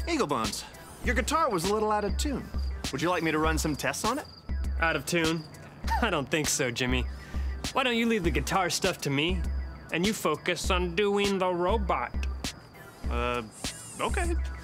Eaglebones, your guitar was a little out of tune. Would you like me to run some tests on it? Out of tune? I don't think so, Jimmy. Why don't you leave the guitar stuff to me, and you focus on doing the robot? Okay.